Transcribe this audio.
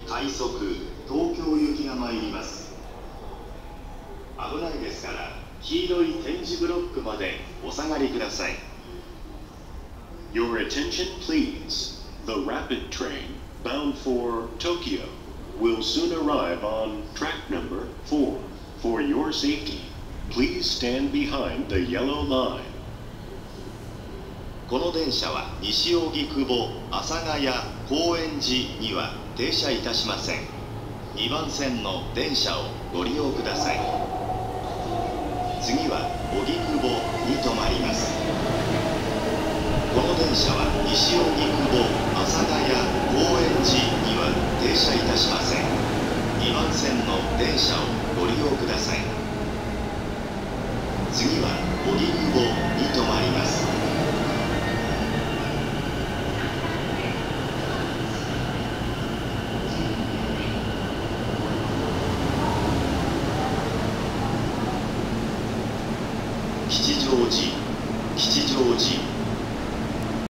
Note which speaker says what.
Speaker 1: 快速東京行きが参ります。危ないですから黄色い点字ブロックまでお下がりください。
Speaker 2: Your attention please. The rapid train bound for Tokyo will soon arrive on track number 4. For your safety, please stand behind the yellow line.
Speaker 1: この電車は西荻窪、阿佐ヶ谷、高円寺には停車いたしません。2番線の電車をご利用ください。次は荻窪に停まります。この電車は西荻窪、阿佐ヶ谷、高円寺には停車いたしません。2番線の電車をご利用ください。次は荻窪に停まります。吉祥寺